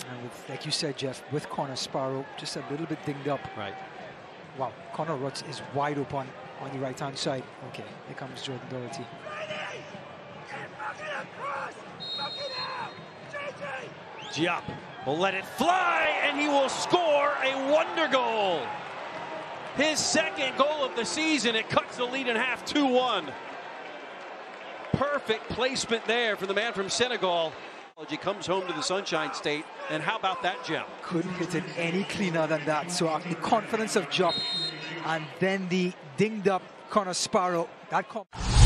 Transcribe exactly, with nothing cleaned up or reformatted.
And with, like you said, Jeff, with Connor Sparrow just a little bit dinged up. Right. Wow, Connor Rutz is wide open on the right-hand side. Okay, here comes Jordan Doherty. Diop will let it fly, and he will score a wonder goal. His second goal of the season. It cuts the lead in half, two one. Perfect placement there for the man from Senegal. He comes home to the Sunshine State, and how about that gem? Couldn't hit it any cleaner than that. So uh, the confidence of Diop, and then the dinged up Connor Sparrow. That.